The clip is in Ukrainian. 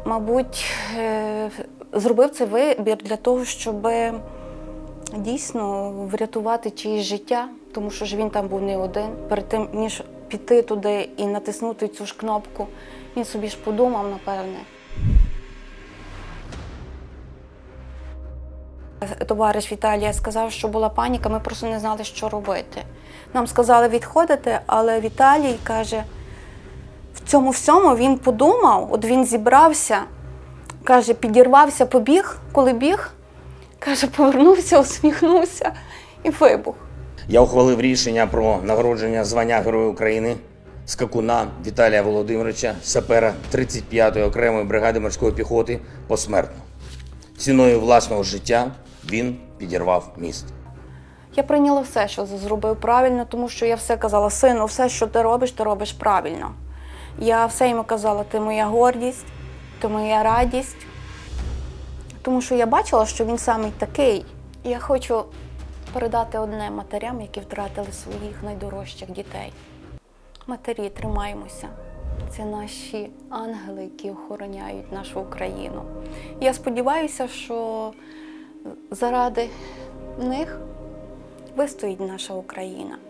мабуть, зробив цей вибір для того, щоб дійсно врятувати чиєсь життя, тому що ж він там був не один. Перед тим, ніж піти туди і натиснути цю ж кнопку, він собі ж подумав, напевне. Товариш Віталія сказав, що була паніка, ми просто не знали, що робити. Нам сказали відходити, але Віталій каже, в цьому всьому він подумав, от він зібрався, каже, підірвався, побіг, коли біг, каже, повернувся, усміхнувся і вибух. Я ухвалив рішення про нагородження звання Героя України скакуна Віталія Володимировича, сапера 35-ї окремої бригади морської піхоти посмертно. Ціною власного життя він підірвав міст. Я прийняла все, що зробив правильно, тому що я все казала, сину, все, що ти робиш правильно. Я все йому казала, ти моя гордість, ти моя радість. Тому що я бачила, що він самий такий. І я хочу передати одне матерям, які втратили своїх найдорожчих дітей. Матері, тримаємося. Це наші ангели, які охороняють нашу Україну. Я сподіваюся, що заради них вистоїть наша Україна.